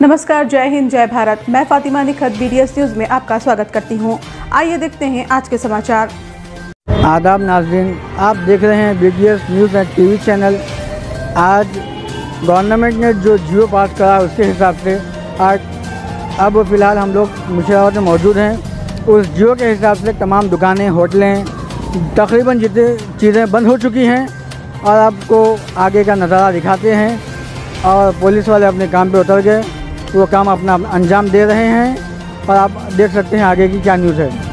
नमस्कार, जय हिंद, जय भारत। मैं फातिमा निखत BDS न्यूज़ में आपका स्वागत करती हूं। आइए देखते हैं आज के समाचार। आदाब नाज़रीन, आप देख रहे हैं BDS news and TV channel. आज गवर्नमेंट ने जो जियो पास करा उसके हिसाब से आज अब फ़िलहाल हम लोग मुर्शिदाबाद में मौजूद हैं। उस जियो के हिसाब से तमाम दुकानें, होटलें, तकरीबन जितनी चीज़ें बंद हो चुकी हैं और आपको आगे का नज़ारा दिखाते हैं। और पुलिस वाले अपने काम पे उतर गए, वो काम अपना अंजाम दे रहे हैं और आप देख सकते हैं आगे की क्या न्यूज़ है।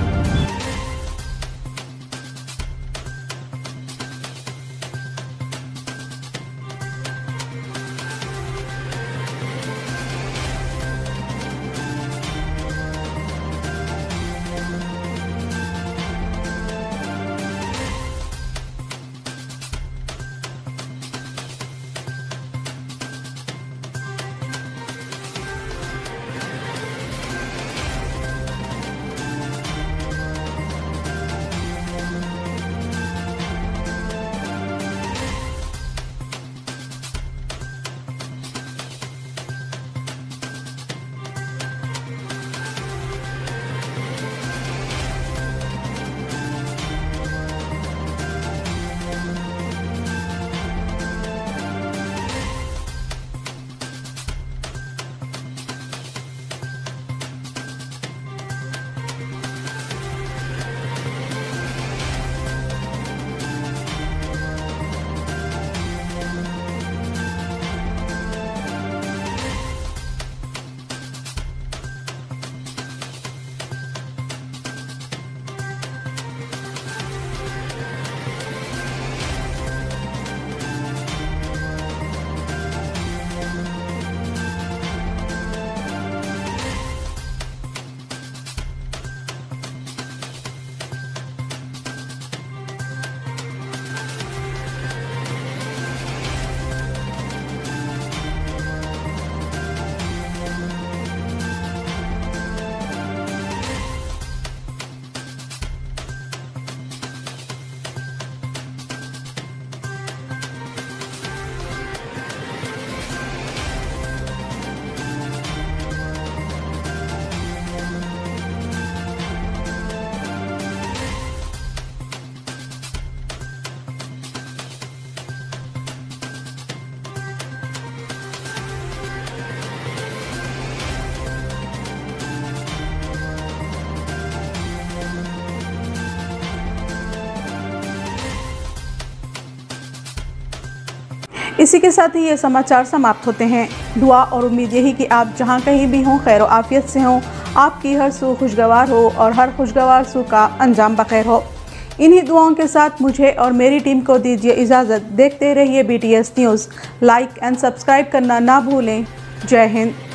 इसी के साथ ही ये समाचार समाप्त होते हैं। दुआ और उम्मीद यही कि आप जहां कहीं भी हों, खैर आफियत से हों, आपकी हर सू खुशगवार हो और हर खुशगवार सू का अंजाम बखैर हो। इन्हीं दुआओं के साथ मुझे और मेरी टीम को दीजिए इजाज़त। देखते रहिए BDS news. Like and subscribe करना ना भूलें। जय हिंद।